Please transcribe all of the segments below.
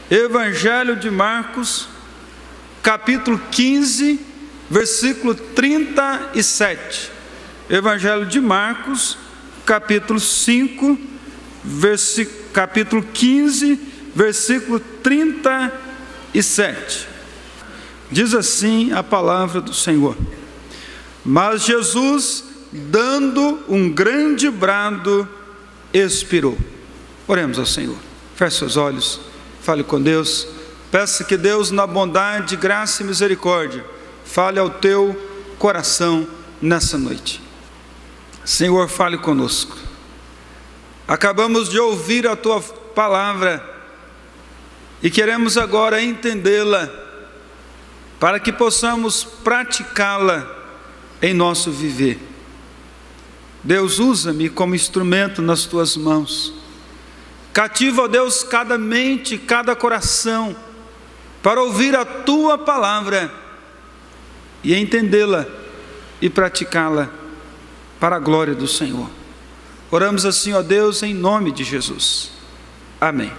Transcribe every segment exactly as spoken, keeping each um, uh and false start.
Evangelho de Marcos, capítulo quinze, versículo trinta e sete. Evangelho de Marcos, capítulo cinco, versículo, capítulo quinze, versículo trinta e sete. Diz assim a palavra do Senhor: Mas Jesus, dando um grande brado, expirou. Oremos ao Senhor. Feche seus olhos, fale com Deus. Peça que Deus, na bondade, graça e misericórdia, fale ao teu coração nessa noite. Senhor, fale conosco. Acabamos de ouvir a tua palavra e queremos agora entendê-la, para que possamos praticá-la em nosso viver. Deus, usa-me como instrumento nas tuas mãos. Cativa, ó Deus, cada mente, cada coração, para ouvir a tua palavra e entendê-la e praticá-la para a glória do Senhor. Oramos assim, ó Deus, em nome de Jesus. Amém.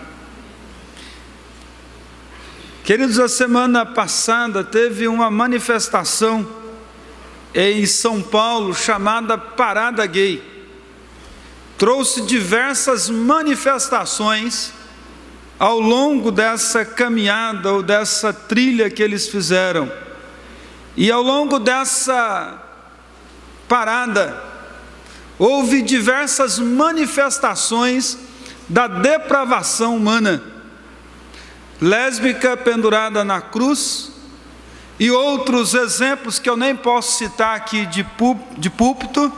Queridos, a semana passada teve uma manifestação em São Paulo chamada Parada Gay. Trouxe diversas manifestações ao longo dessa caminhada ou dessa trilha que eles fizeram. E ao longo dessa parada, houve diversas manifestações da depravação humana. Lésbica pendurada na cruz, e outros exemplos que eu nem posso citar aqui de púlpito.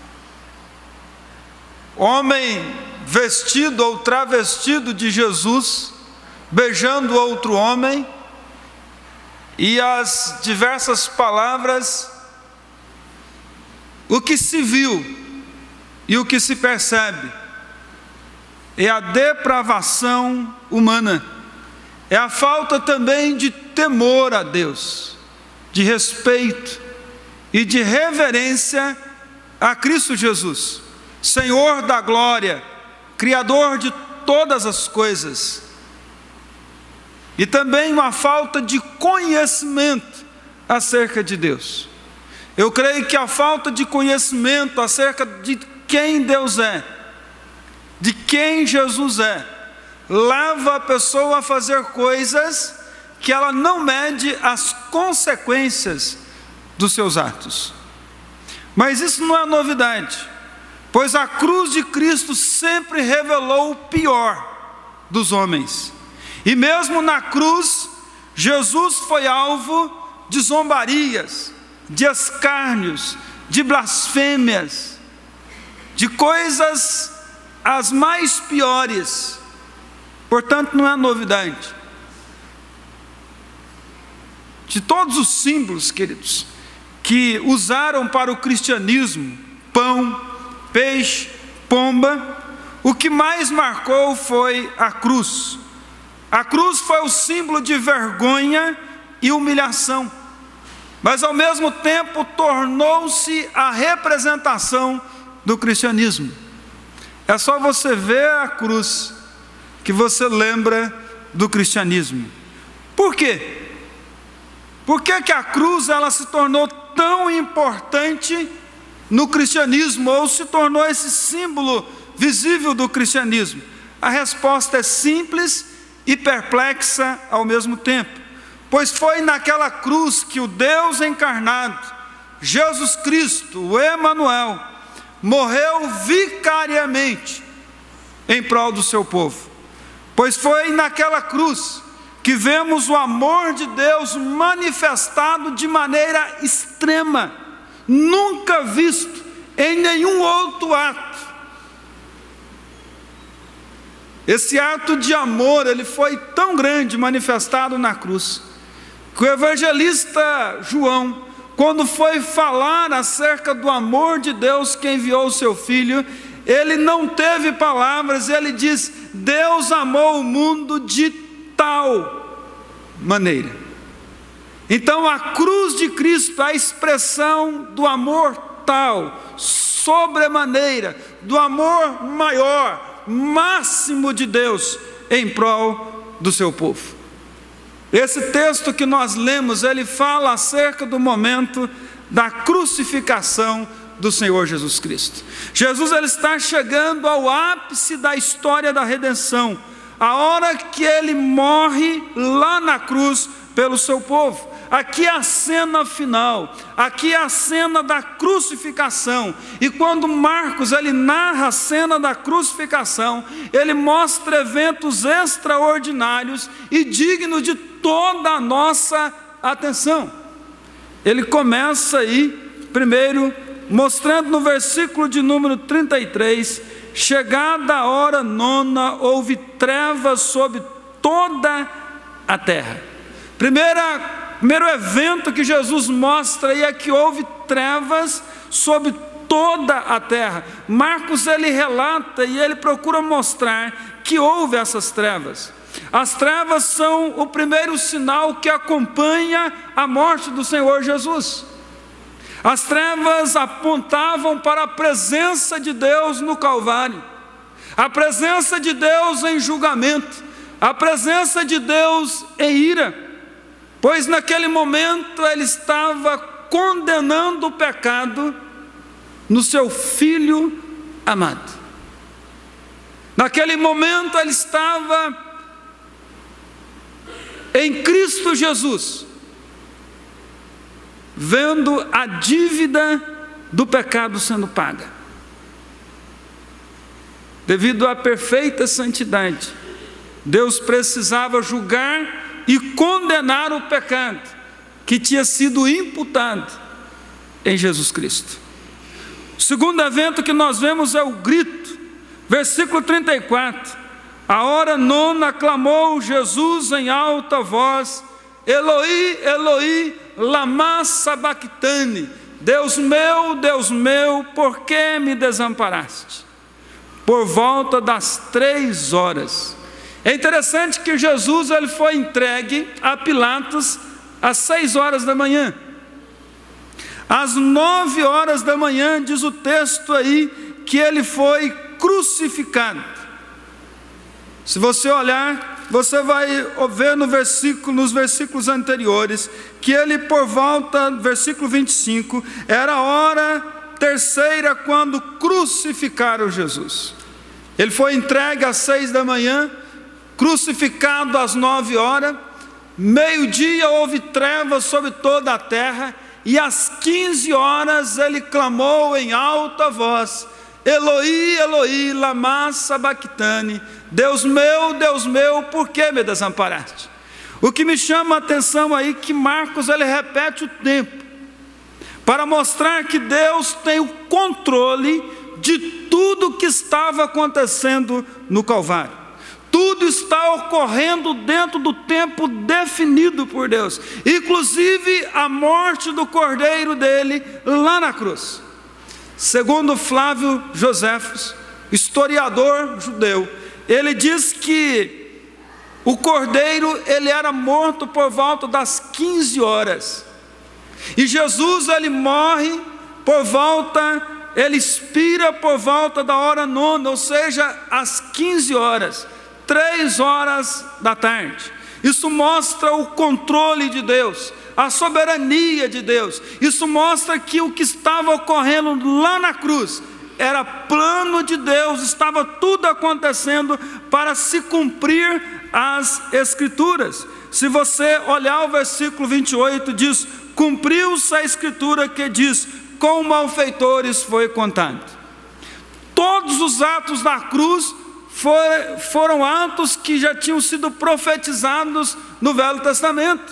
Homem vestido ou travestido de Jesus, beijando outro homem, e as diversas palavras. O que se viu e o que se percebe é a depravação humana, é a falta também de temor a Deus, de respeito e de reverência a Cristo Jesus, Senhor da glória, Criador de todas as coisas. E também uma falta de conhecimento acerca de Deus. Eu creio que a falta de conhecimento acerca de quem Deus é, de quem Jesus é, leva a pessoa a fazer coisas que ela não mede as consequências dos seus atos. Mas isso não é novidade, pois a cruz de Cristo sempre revelou o pior dos homens. E mesmo na cruz, Jesus foi alvo de zombarias, de escárnios, de blasfêmias, de coisas as mais piores. Portanto, não é novidade. De todos os símbolos, queridos, que usaram para o cristianismo, pão, peixe, pomba, o que mais marcou foi a cruz. A cruz foi o símbolo de vergonha e humilhação, mas ao mesmo tempo tornou-se a representação do cristianismo. É só você ver a cruz que você lembra do cristianismo. Por quê? Por que que a cruz ela se tornou tão importante no cristianismo, ou se tornou esse símbolo visível do cristianismo? A resposta é simples e perplexa ao mesmo tempo, pois foi naquela cruz que o Deus encarnado, Jesus Cristo, o Emanuel, morreu vicariamente em prol do seu povo. Pois foi naquela cruz que vemos o amor de Deus manifestado de maneira extrema, nunca visto em nenhum outro ato. Esse ato de amor, ele foi tão grande, manifestado na cruz, que o evangelista João, quando foi falar acerca do amor de Deus que enviou o seu Filho, ele não teve palavras, ele diz: Deus amou o mundo de tal maneira. Então a cruz de Cristo, a expressão do amor tal, sobremaneira, do amor maior, máximo de Deus, em prol do seu povo. Esse texto que nós lemos, ele fala acerca do momento da crucificação do Senhor Jesus Cristo. Jesus ele está chegando ao ápice da história da redenção, a hora que ele morre lá na cruz pelo seu povo. Aqui é a cena final, aqui é a cena da crucificação. E quando Marcos ele narra a cena da crucificação, ele mostra eventos extraordinários e dignos de toda a nossa atenção. Ele começa aí, primeiro, mostrando no versículo de número trinta e três, chegada a hora nona, houve trevas sobre toda a terra. Primeira Primeiro evento que Jesus mostra aí é que houve trevas sobre toda a terra. Marcos ele relata e ele procura mostrar que houve essas trevas. As trevas são o primeiro sinal que acompanha a morte do Senhor Jesus. As trevas apontavam para a presença de Deus no Calvário, a presença de Deus em julgamento, a presença de Deus em ira. Pois naquele momento ele estava condenando o pecado no seu Filho amado. Naquele momento ele estava em Cristo Jesus, vendo a dívida do pecado sendo paga. Devido à perfeita santidade, Deus precisava julgar e condenar o pecado que tinha sido imputado em Jesus Cristo. O segundo evento que nós vemos é o grito, versículo trinta e quatro. A hora nona clamou Jesus em alta voz: Eloi, Eloi, lama sabactani, Deus meu, Deus meu, por que me desamparaste? Por volta das três horas. É interessante que Jesus ele foi entregue a Pilatos às seis horas da manhã. Às nove horas da manhã, diz o texto aí, que ele foi crucificado. Se você olhar, você vai ver no versículo, nos versículos anteriores, que ele por volta, versículo vinte e cinco, era a hora terceira quando crucificaram Jesus. Ele foi entregue às seis da manhã, crucificado às nove horas, meio-dia houve trevas sobre toda a terra, e às quinze horas ele clamou em alta voz: Eloi, Eloi, lama sabactani, Deus meu, Deus meu, por que me desamparaste? O que me chama a atenção aí é que Marcos ele repete o tempo, para mostrar que Deus tem o controle de tudo que estava acontecendo no Calvário. Tudo está ocorrendo dentro do tempo definido por Deus, inclusive a morte do cordeiro dele lá na cruz. Segundo Flávio Joséfos, historiador judeu, ele diz que o cordeiro ele era morto por volta das quinze horas, e Jesus ele morre por volta, ele expira por volta da hora nona, ou seja, às quinze horas. Três horas da tarde. Isso mostra o controle de Deus, a soberania de Deus. Isso mostra que o que estava ocorrendo lá na cruz era plano de Deus, estava tudo acontecendo para se cumprir as Escrituras. Se você olhar o versículo vinte e oito, diz: cumpriu-se a Escritura que diz: com malfeitores foi contado. Todos os atos da cruz foram atos que já tinham sido profetizados no Velho Testamento.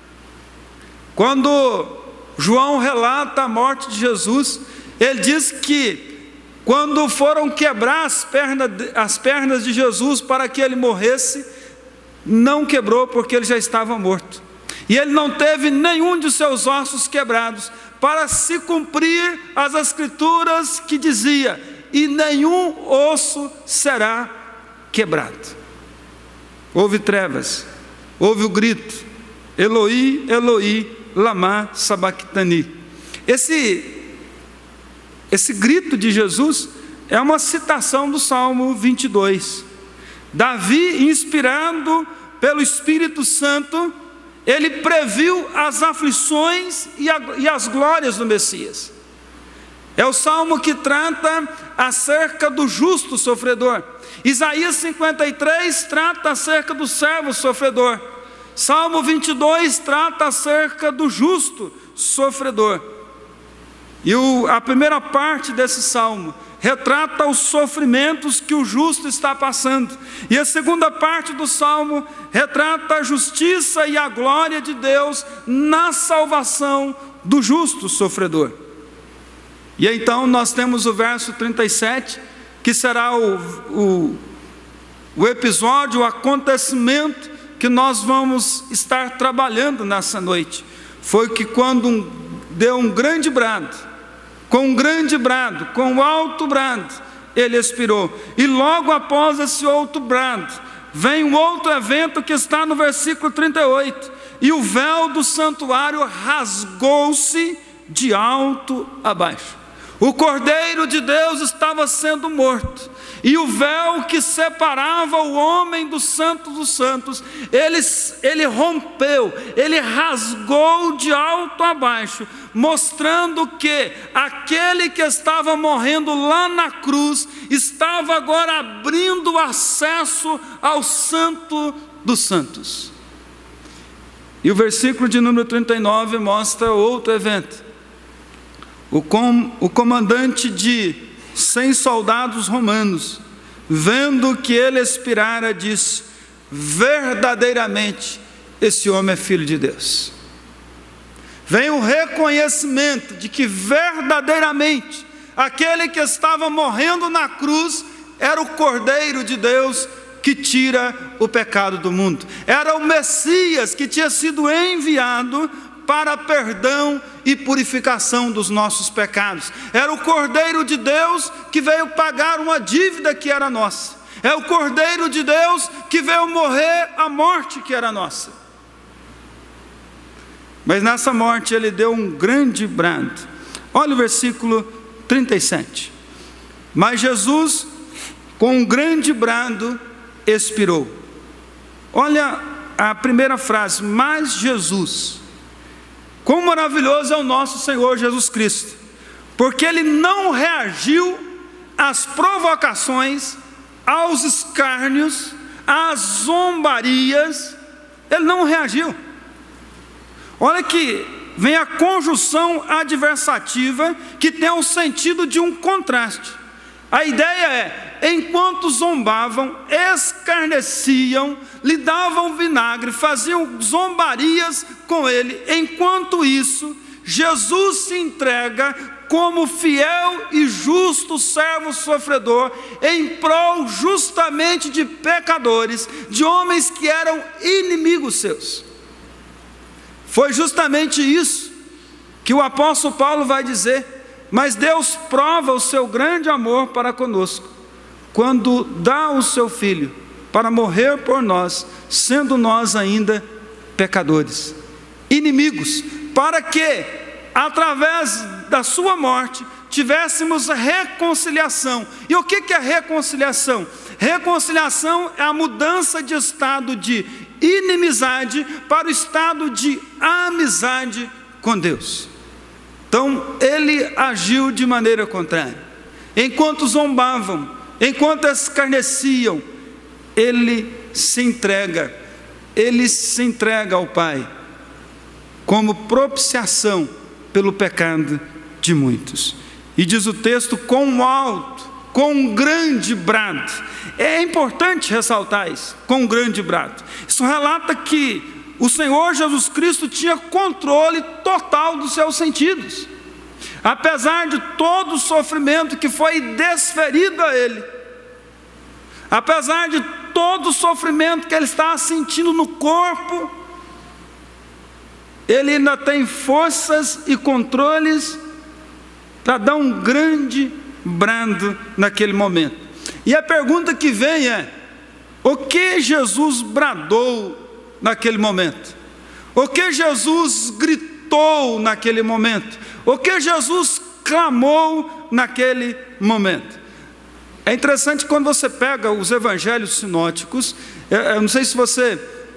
Quando João relata a morte de Jesus, ele diz que quando foram quebrar as pernas, as pernas de Jesus para que ele morresse, não quebrou porque ele já estava morto. E ele não teve nenhum de seus ossos quebrados, para se cumprir as Escrituras que dizia: e nenhum osso será quebrado. Houve trevas, houve o grito: Eloi, Eloi, lama sabactani. Esse, esse grito de Jesus é uma citação do Salmo vinte e dois. Davi, inspirado pelo Espírito Santo, ele previu as aflições e, a, e as glórias do Messias. É o salmo que trata acerca do justo sofredor. Isaías cinquenta e três trata acerca do servo sofredor. Salmo vinte e dois trata acerca do justo sofredor. E o, a primeira parte desse salmo retrata os sofrimentos que o justo está passando. E a segunda parte do salmo retrata a justiça e a glória de Deus na salvação do justo sofredor. E então nós temos o verso trinta e sete, que será o, o, o episódio, o acontecimento que nós vamos estar trabalhando nessa noite. Foi que quando um, deu um grande brado, com um grande brado, com um alto brado, ele expirou. E logo após esse outro brado, vem um outro evento que está no versículo trinta e oito. E o véu do santuário rasgou-se de alto a baixo. O Cordeiro de Deus estava sendo morto, e o véu que separava o homem do santo dos santos, ele, ele rompeu, ele rasgou de alto a baixo, mostrando que aquele que estava morrendo lá na cruz, estava agora abrindo acesso ao santo dos santos. E o versículo de número trinta e nove mostra outro evento. O, com, o comandante de cem soldados romanos, vendo que ele expirara, disse: verdadeiramente esse homem é filho de Deus. Vem o reconhecimento de que verdadeiramente aquele que estava morrendo na cruz era o Cordeiro de Deus que tira o pecado do mundo. Era o Messias que tinha sido enviado para perdão e purificação dos nossos pecados. Era o Cordeiro de Deus que veio pagar uma dívida que era nossa. É o Cordeiro de Deus que veio morrer a morte que era nossa. Mas nessa morte ele deu um grande brado. Olha o versículo trinta e sete. Mas Jesus, com um grande brado, expirou. Olha a primeira frase, mas Jesus. Quão maravilhoso é o nosso Senhor Jesus Cristo, porque Ele não reagiu às provocações, aos escárnios, às zombarias. Ele não reagiu. Olha que vem a conjunção adversativa, que tem o sentido de um contraste. A ideia é, enquanto zombavam, escarneciam, lhe davam vinagre, faziam zombarias com ele, enquanto isso, Jesus se entrega como fiel e justo servo sofredor, em prol justamente de pecadores, de homens que eram inimigos seus. Foi justamente isso que o apóstolo Paulo vai dizer: mas Deus prova o seu grande amor para conosco, quando dá o seu Filho para morrer por nós, sendo nós ainda pecadores, inimigos, para que, através da sua morte, tivéssemos reconciliação. E o que é reconciliação? Reconciliação é a mudança de estado de inimizade para o estado de amizade com Deus. Então ele agiu de maneira contrária. Enquanto zombavam, enquanto escarneciam, ele se entrega, ele se entrega ao Pai, como propiciação pelo pecado de muitos. E diz o texto, com um alto, com um grande brado. É importante ressaltar isso, com um grande brado. Isso relata que o Senhor Jesus Cristo tinha controle total dos seus sentidos. Apesar de todo o sofrimento que foi desferido a Ele, apesar de todo o sofrimento que Ele estava sentindo no corpo, Ele ainda tem forças e controles para dar um grande brado naquele momento. E a pergunta que vem é: o que Jesus bradou naquele momento? O que Jesus gritou naquele momento? O que Jesus clamou naquele momento? É interessante quando você pega os evangelhos sinóticos. Eu não sei se você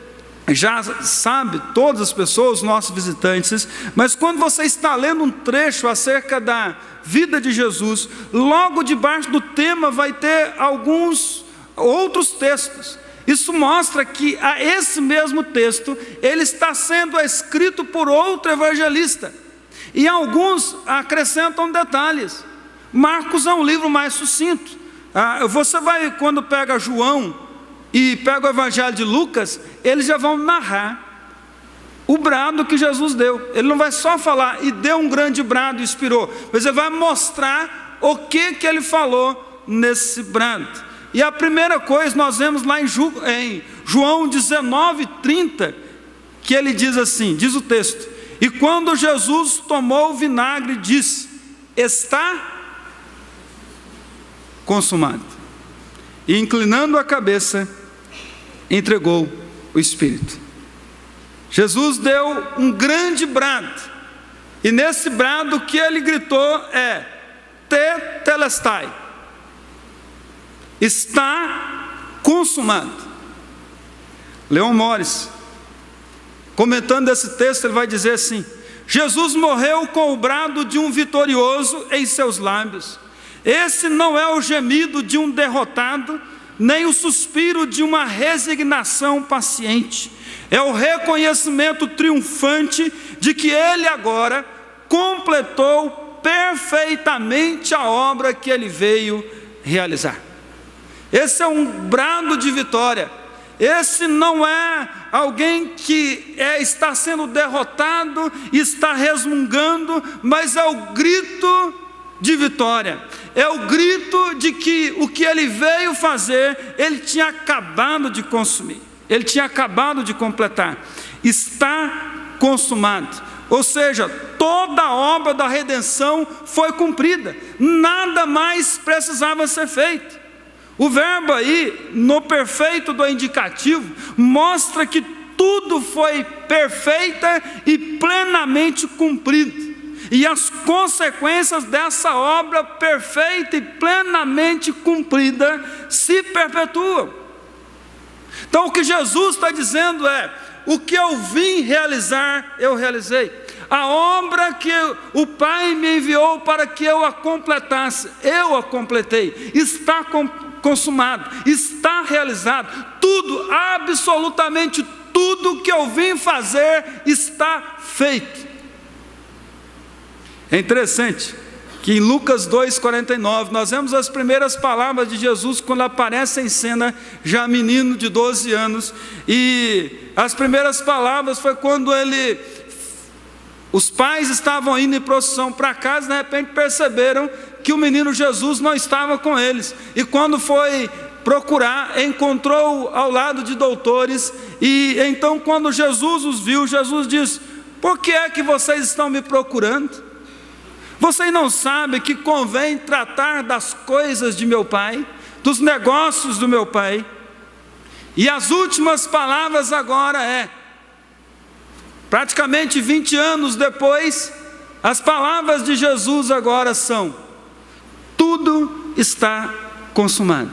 já sabe, todas as pessoas, nossos visitantes, mas quando você está lendo um trecho acerca da vida de Jesus, logo debaixo do tema vai ter alguns outros textos. Isso mostra que a esse mesmo texto, ele está sendo escrito por outro evangelista, e alguns acrescentam detalhes. Marcos é um livro mais sucinto. Ah, você vai, quando pega João e pega o evangelho de Lucas, eles já vão narrar o brado que Jesus deu. Ele não vai só falar, e deu um grande brado e expirou, mas ele vai mostrar o que, que ele falou nesse brado. E a primeira coisa, nós vemos lá em, Ju, em João dezenove, trinta, que ele diz assim, diz o texto: e quando Jesus tomou o vinagre, disse: está consumado. E inclinando a cabeça, entregou o Espírito. Jesus deu um grande brado, e nesse brado o que ele gritou é: tetelestai, está consumado. Leon Morris, comentando esse texto, ele vai dizer assim: Jesus morreu com o brado de um vitorioso em seus lábios. Esse não é o gemido de um derrotado, nem o suspiro de uma resignação paciente. É o reconhecimento triunfante de que ele agora completou perfeitamente a obra que ele veio realizar. Esse é um brado de vitória. Esse não é alguém que é, está sendo derrotado e está resmungando, mas é o grito de vitória. É o grito de que o que ele veio fazer, ele tinha acabado de consumir, ele tinha acabado de completar. Está consumado. Ou seja, toda a obra da redenção foi cumprida, nada mais precisava ser feito. O verbo aí, no perfeito do indicativo, mostra que tudo foi perfeita e plenamente cumprido. E as consequências dessa obra perfeita e plenamente cumprida se perpetuam. Então o que Jesus está dizendo é: o que eu vim realizar, eu realizei. A obra que o Pai me enviou para que eu a completasse, eu a completei. Está consumado, está realizado. Tudo, absolutamente tudo que eu vim fazer está feito. É interessante que em Lucas dois, quarenta e nove, nós vemos as primeiras palavras de Jesus quando aparece em cena, já menino de doze anos, e as primeiras palavras foi quando ele, os pais estavam indo em procissão para casa, de repente perceberam que o menino Jesus não estava com eles, e quando foi procurar, encontrou ao lado de doutores, e então quando Jesus os viu, Jesus disse: por que é que vocês estão me procurando? Vocês não sabem que convém tratar das coisas de meu Pai, dos negócios do meu Pai? E as últimas palavras agora é, praticamente vinte anos depois, as palavras de Jesus agora são: tudo está consumado.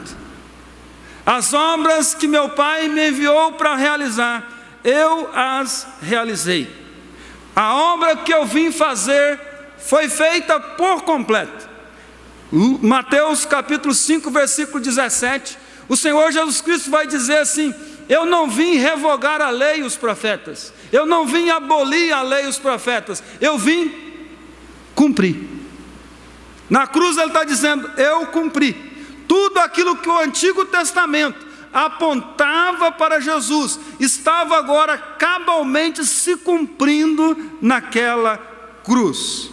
As obras que meu Pai me enviou para realizar, eu as realizei. A obra que eu vim fazer foi feita por completo. Mateus capítulo cinco, versículo dezessete, o Senhor Jesus Cristo vai dizer assim: eu não vim revogar a lei e os profetas, eu não vim abolir a lei e os profetas, eu vim cumprir. Na cruz ele está dizendo: eu cumpri. Tudo aquilo que o Antigo Testamento apontava para Jesus, estava agora cabalmente se cumprindo naquela cruz.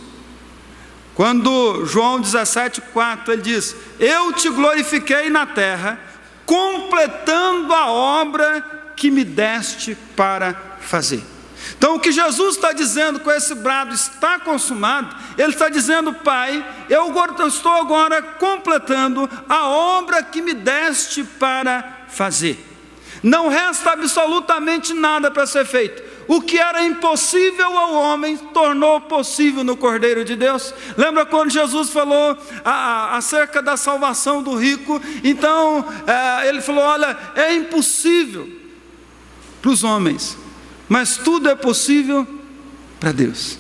Quando João dezessete, quatro, ele diz: eu te glorifiquei na terra, completando a obra que me deste para fazer. Então o que Jesus está dizendo com esse brado, está consumado, ele está dizendo: Pai, eu estou agora completando a obra que me deste para fazer. Não resta absolutamente nada para ser feito. O que era impossível ao homem, tornou possível no Cordeiro de Deus. Lembra quando Jesus falou a, a, acerca da salvação do rico? Então, é, ele falou: olha, é impossível para os homens, mas tudo é possível para Deus.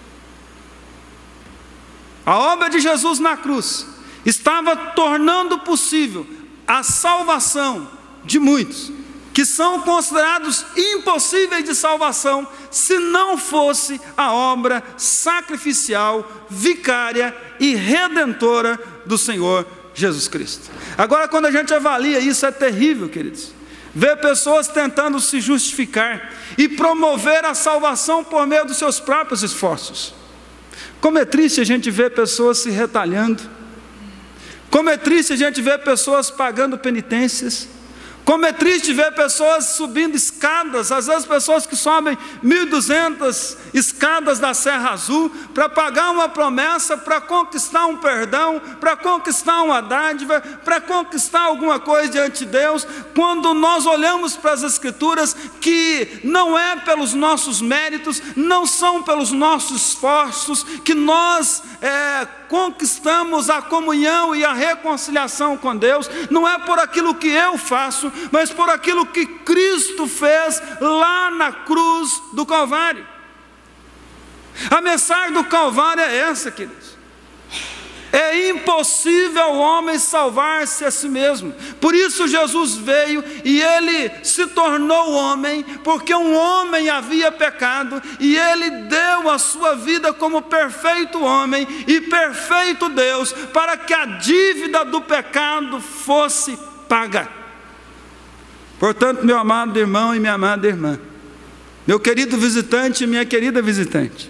A obra de Jesus na cruz estava tornando possível a salvação de muitos, que são considerados impossíveis de salvação, se não fosse a obra sacrificial, vicária e redentora do Senhor Jesus Cristo. Agora, quando a gente avalia isso, é terrível, queridos, ver pessoas tentando se justificar e promover a salvação por meio dos seus próprios esforços. Como é triste a gente ver pessoas se retalhando, como é triste a gente ver pessoas pagando penitências, como é triste ver pessoas subindo escadas, às vezes pessoas que sobem mil e duzentas escadas da Serra Azul, para pagar uma promessa, para conquistar um perdão, para conquistar uma dádiva, para conquistar alguma coisa diante de Deus, quando nós olhamos para as Escrituras, que não é pelos nossos méritos, não são pelos nossos esforços, que nós é, conquistamos a comunhão e a reconciliação com Deus, não é por aquilo que eu faço, mas por aquilo que Cristo fez lá na cruz do Calvário. A mensagem do Calvário é essa, queridos: é impossível o homem salvar-se a si mesmo. Por isso Jesus veio e Ele se tornou homem, porque um homem havia pecado, e Ele deu a sua vida como perfeito homem e perfeito Deus, para que a dívida do pecado fosse paga. Portanto, meu amado irmão e minha amada irmã, meu querido visitante e minha querida visitante,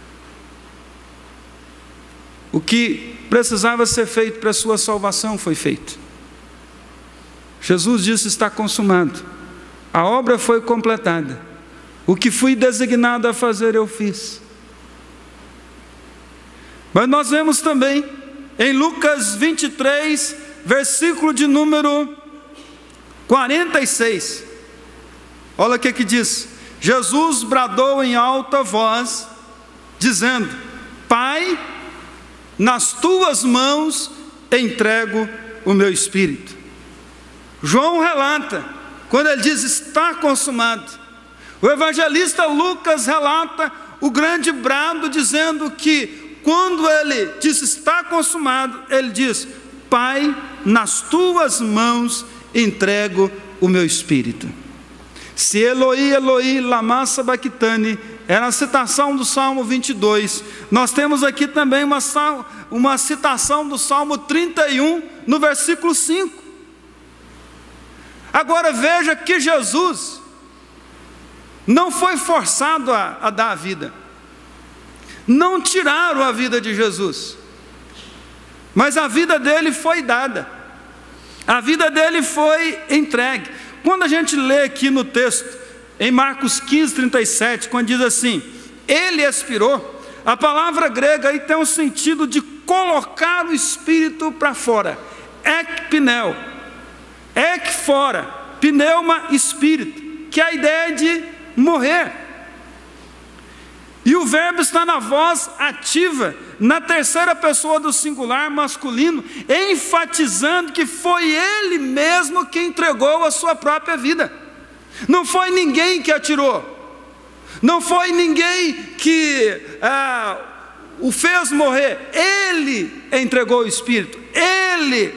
o que precisava ser feito para a sua salvação foi feito. Jesus disse: está consumado. A obra foi completada. O que fui designado a fazer, eu fiz. Mas nós vemos também em Lucas vinte e três, versículo de número quarenta e seis. Olha o que que diz: Jesus bradou em alta voz, dizendo: Pai, nas tuas mãos entrego o meu espírito. João relata, quando ele diz está consumado. O evangelista Lucas relata o grande brado, dizendo que quando ele diz está consumado, ele diz: Pai, nas tuas mãos entrego o meu espírito. Se Eloi, Eloi, lama sabachthani era a citação do Salmo vinte e dois. Nós temos aqui também uma, uma citação do Salmo trinta e um, no versículo cinco. Agora veja que Jesus não foi forçado a, a dar a vida. Não tiraram a vida de Jesus, mas a vida dele foi dada. A vida dele foi entregue. Quando a gente lê aqui no texto, em Marcos quinze, trinta e sete, quando diz assim: ele expirou, a palavra grega aí tem um sentido de colocar o espírito para fora. Ek pneu, ek fora, pneuma espírito, que é a ideia de morrer. E o verbo está na voz ativa, na terceira pessoa do singular masculino, enfatizando que foi ele mesmo que entregou a sua própria vida. Não foi ninguém que atirou, não foi ninguém que ah, o fez morrer. Ele entregou o espírito. Ele,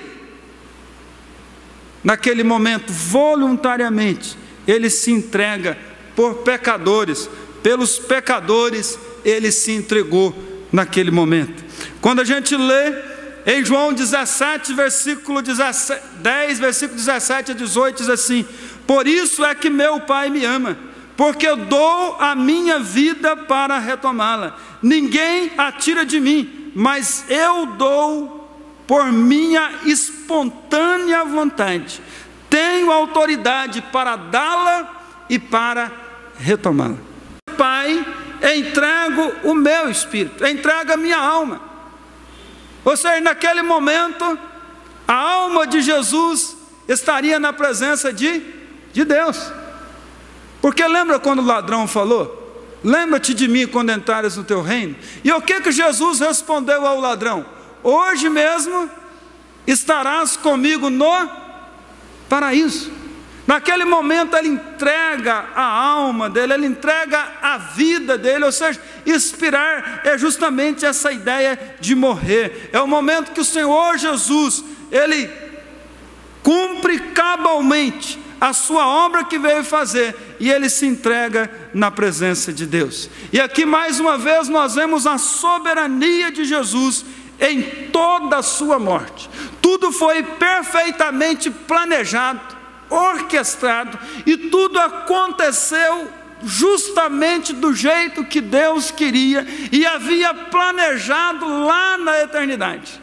naquele momento, voluntariamente, ele se entrega por pecadores. Pelos pecadores ele se entregou naquele momento. Quando a gente lê em João dezessete, versículo dez, versículo dezessete a dezoito, diz assim: por isso é que meu Pai me ama, porque eu dou a minha vida para retomá-la. Ninguém a tira de mim, mas eu dou por minha espontânea vontade. Tenho autoridade para dá-la e para retomá-la. Pai, entrego o meu espírito, entrego a minha alma. Ou seja, naquele momento, a alma de Jesus estaria na presença de, de Deus. Porque lembra quando o ladrão falou: lembra-te de mim quando entrares no teu reino? E o que que Jesus respondeu ao ladrão? Hoje mesmo estarás comigo no paraíso. Naquele momento ele entrega a alma dele, ele entrega a vida dele, ou seja, expirar é justamente essa ideia de morrer. É o momento que o Senhor Jesus, ele cumpre cabalmente a sua obra que veio fazer, e ele se entrega na presença de Deus. E aqui mais uma vez nós vemos a soberania de Jesus em toda a sua morte. Tudo foi perfeitamente planejado, orquestrado, e tudo aconteceu justamente do jeito que Deus queria e havia planejado lá na eternidade.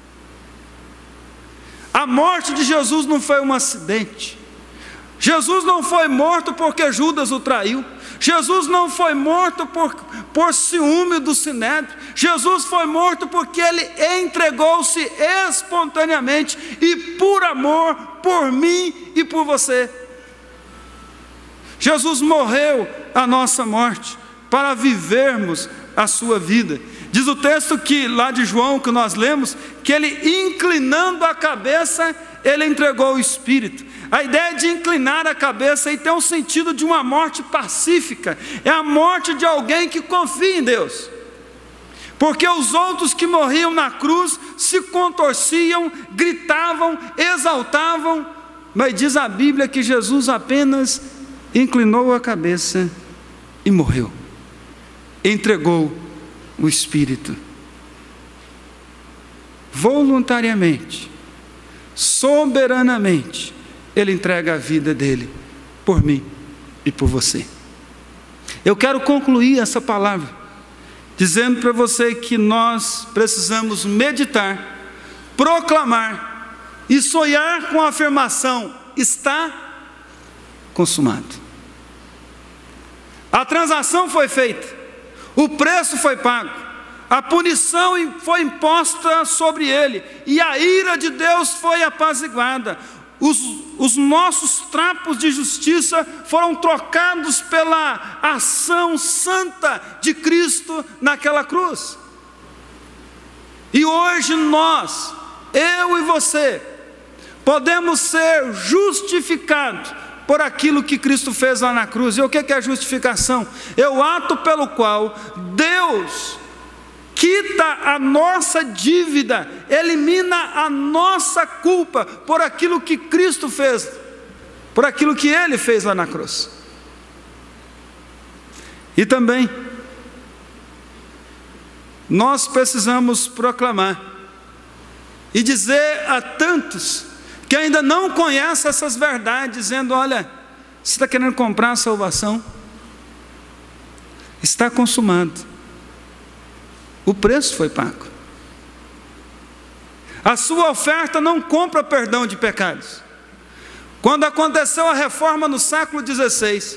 A morte de Jesus não foi um acidente. Jesus não foi morto porque Judas o traiu. Jesus não foi morto por, por ciúme do Sinédrio. Jesus foi morto porque ele entregou-se espontaneamente e por amor por mim e por você. Jesus morreu a nossa morte para vivermos a sua vida. Diz o texto que lá de João que nós lemos, que ele inclinando a cabeça, ele entregou o Espírito. A ideia de inclinar a cabeça aí tem um sentido de uma morte pacífica. É a morte de alguém que confia em Deus. Porque os outros que morriam na cruz se contorciam, gritavam, exaltavam. Mas diz a Bíblia que Jesus apenas inclinou a cabeça e morreu. Entregou o Espírito. Voluntariamente, soberanamente, ele entrega a vida dele por mim e por você. Eu quero concluir essa palavra dizendo para você que nós precisamos meditar, proclamar e sonhar com a afirmação: está consumado. A transação foi feita, o preço foi pago, a punição foi imposta sobre ele e a ira de Deus foi apaziguada. Os, os nossos trapos de justiça foram trocados pela ação santa de Cristo naquela cruz. E hoje nós, eu e você, podemos ser justificados por aquilo que Cristo fez lá na cruz. E o que é a justificação? É o ato pelo qual Deus quita a nossa dívida, elimina a nossa culpa por aquilo que Cristo fez, por aquilo que Ele fez lá na cruz. E também, nós precisamos proclamar e dizer a tantos que ainda não conhecem essas verdades, dizendo: olha, você está querendo comprar a salvação? Está consumado. O preço foi pago. A sua oferta não compra perdão de pecados. Quando aconteceu a reforma no século dezesseis,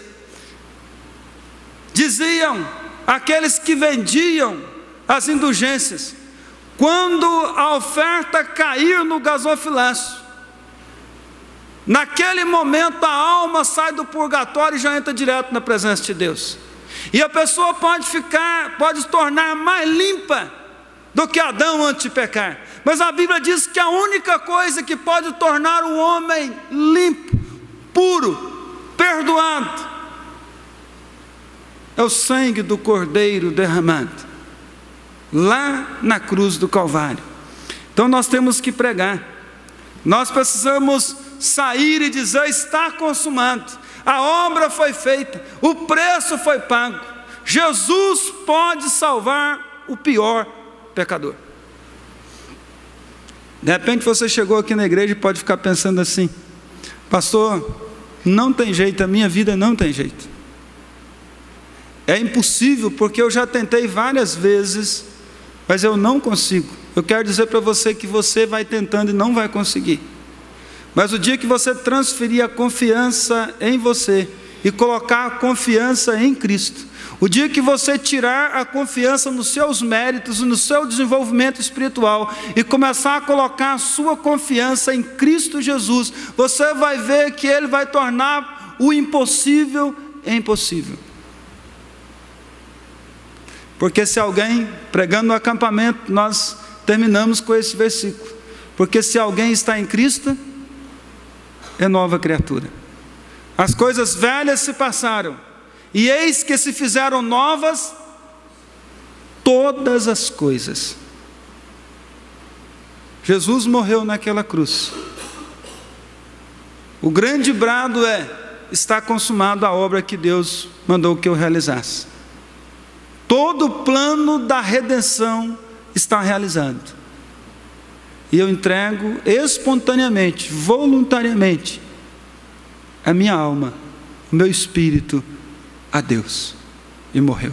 diziam aqueles que vendiam as indulgências: quando a oferta cair no gasofilácio, naquele momento a alma sai do purgatório e já entra direto na presença de Deus. E a pessoa pode ficar, pode se tornar mais limpa do que Adão antes de pecar. Mas a Bíblia diz que a única coisa que pode tornar o homem limpo, puro, perdoado, é o sangue do Cordeiro derramado lá na cruz do Calvário. Então nós temos que pregar. Nós precisamos sair e dizer: está consumado. A obra foi feita, o preço foi pago. Jesus pode salvar o pior pecador. De repente você chegou aqui na igreja e pode ficar pensando assim: pastor, não tem jeito, a minha vida não tem jeito. É impossível, porque eu já tentei várias vezes, mas eu não consigo. Eu quero dizer para você que você vai tentando e não vai conseguir. Mas o dia que você transferir a confiança em você e colocar a confiança em Cristo, o dia que você tirar a confiança nos seus méritos, no seu desenvolvimento espiritual e começar a colocar a sua confiança em Cristo Jesus, você vai ver que Ele vai tornar o impossível impossível. Porque se alguém, pregando no acampamento, nós terminamos com esse versículo: porque se alguém está em Cristo, é nova criatura. As coisas velhas se passaram, e eis que se fizeram novas todas as coisas. Jesus morreu naquela cruz. O grande brado é: está consumada a obra que Deus mandou que eu realizasse. Todo o plano da redenção está realizado. E eu entrego espontaneamente, voluntariamente, a minha alma, o meu espírito a Deus. E morreu.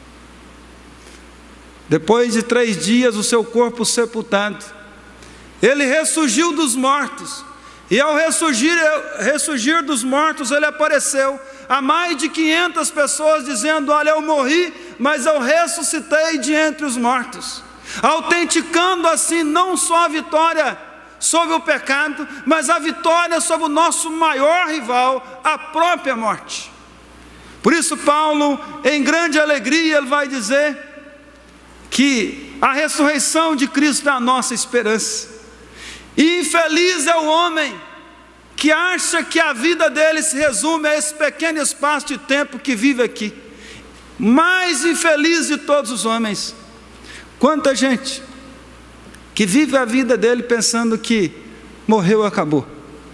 Depois de três dias, o seu corpo sepultado, ele ressurgiu dos mortos. E ao ressurgir, ressurgir dos mortos, ele apareceu a mais de quinhentas pessoas, dizendo: olha, eu morri, mas eu ressuscitei de entre os mortos, autenticando assim não só a vitória sobre o pecado, mas a vitória sobre o nosso maior rival, a própria morte. Por isso Paulo, em grande alegria, ele vai dizer que a ressurreição de Cristo é a nossa esperança. E infeliz é o homem que acha que a vida dele se resume a esse pequeno espaço de tempo que vive aqui. Mais infeliz de todos os homens. Quanta gente que vive a vida dele pensando que morreu e acabou.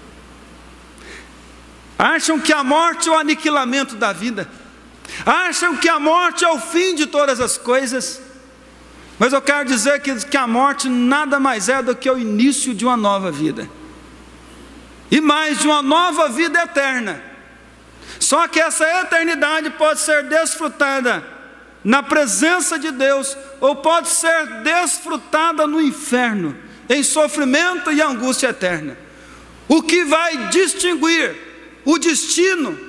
Acham que a morte é o aniquilamento da vida. Acham que a morte é o fim de todas as coisas. Mas eu quero dizer que, que a morte nada mais é do que o início de uma nova vida. E mais, de uma nova vida eterna. Só que essa eternidade pode ser desfrutada na presença de Deus, ou pode ser desfrutada no inferno, em sofrimento e angústia eterna. O que vai distinguir o destino?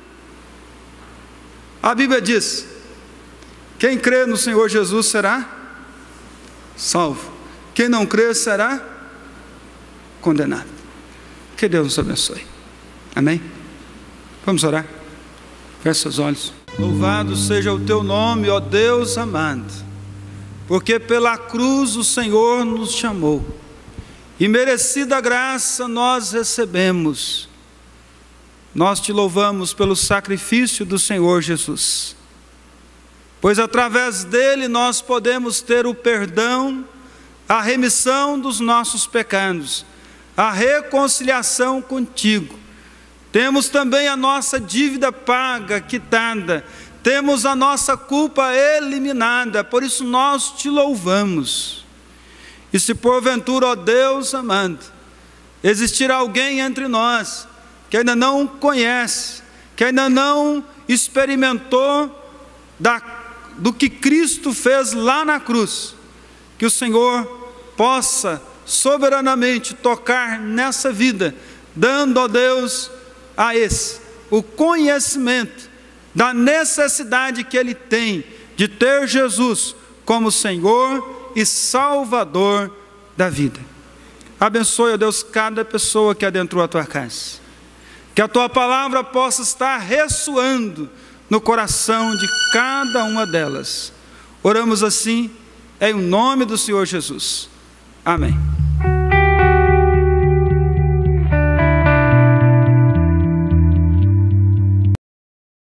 A Bíblia diz: quem crê no Senhor Jesus será salvo, quem não crê será condenado. Que Deus nos abençoe. Amém? Vamos orar? Feche seus olhos. Louvado seja o teu nome, ó Deus amado, porque pela cruz o Senhor nos chamou, e merecida graça nós recebemos. Nós te louvamos pelo sacrifício do Senhor Jesus, pois através dele nós podemos ter o perdão, a remissão dos nossos pecados, a reconciliação contigo. Temos também a nossa dívida paga, quitada, temos a nossa culpa eliminada, por isso nós te louvamos. E se porventura, ó Deus amado, existir alguém entre nós que ainda não conhece, que ainda não experimentou da, do que Cristo fez lá na cruz, que o Senhor possa soberanamente tocar nessa vida, dando a Deus a esse o conhecimento da necessidade que ele tem de ter Jesus como Senhor e Salvador da vida. Abençoe, ó Deus, cada pessoa que adentrou a tua casa, que a tua palavra possa estar ressoando no coração de cada uma delas. Oramos assim em nome do Senhor Jesus. Amém.